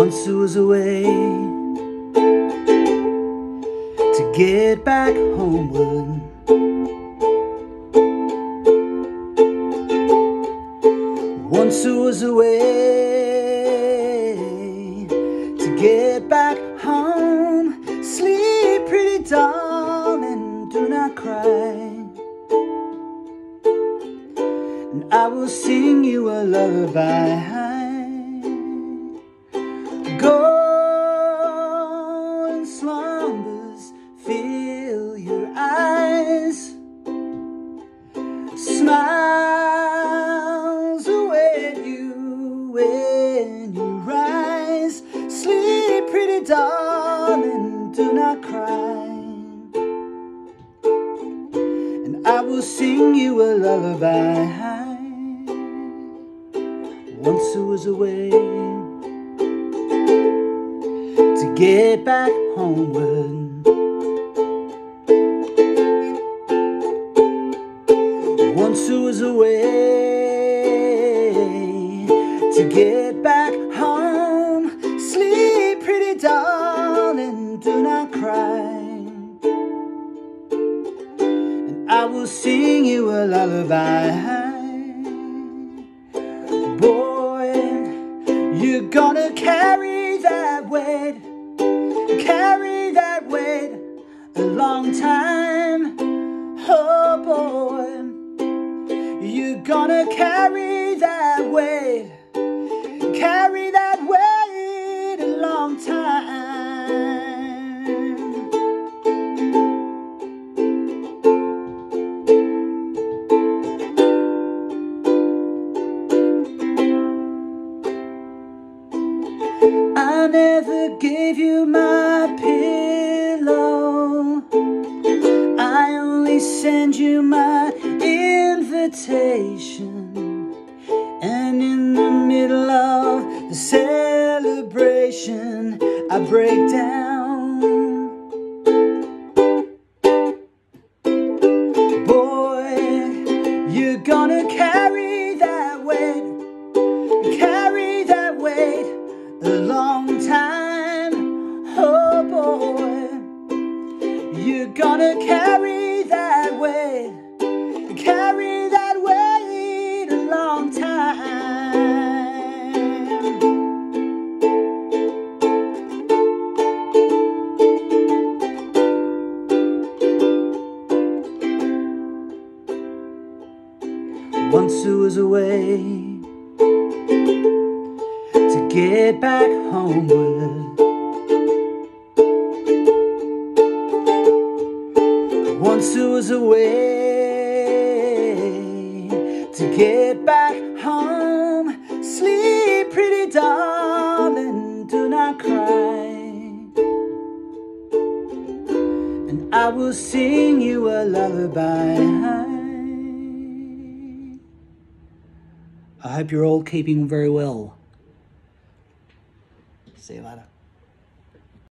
Once there was a way to get back homeward. Once there was a way to get back home. Sleep, pretty darling, do not cry, and I will sing you a lullaby. Golden slumbers fill your eyes, smiles await you when you rise. Sleep, pretty darling, do not cry, and I will sing you a lullaby. Once there was a way to get back homeward. Once there was a way to get back home. Sleep, pretty darling, do not cry, and I will sing you a lullaby. Boy, you're gonna carry that weight, carry that weight a long time. Oh boy, you're gonna carry that weight, carry that weight a long time. I never gave you my pillow, I only send you my invitation. And in the middle of the celebration, I break down. Boy, you're gonna carry that weight, carry that weight a long time. Oh boy, you're gonna carry that weight, carry that weight a long time. Once there was a way to get back homeward. Once there was a way to get back home. Sleep, pretty darling, do not cry, and I will sing you a lullaby. I hope you're all keeping very well. See you later.